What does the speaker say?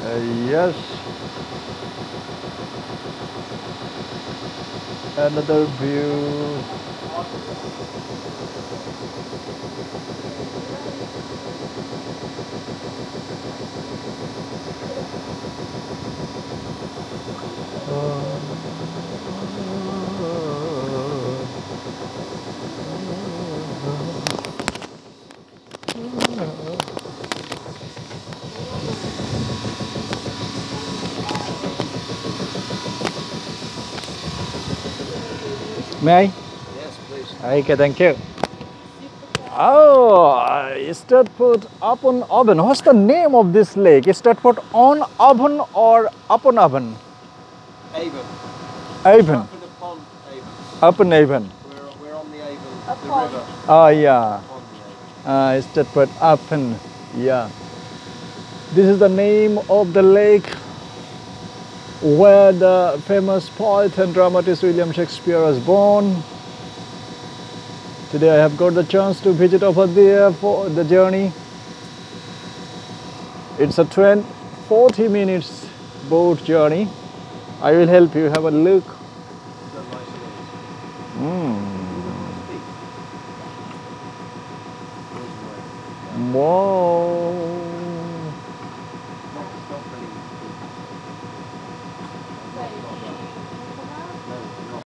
Yes. Another view. May I? Yes, please. Okay, thank you. Oh, Stratford upon Avon. What's the name of this lake? Stratford on Avon or upon Avon? Avon. Avon. Stratford upon Avon. Upon Avon. We're on the Avon, the river. Oh, yeah. On the Avon. Stratford upon. Yeah. This is the name of the lake where the famous poet and dramatist William Shakespeare was born. Today I have got the chance to visit over there for the journey. It's a 40 minutes boat journey. I will help you have a look. Wow.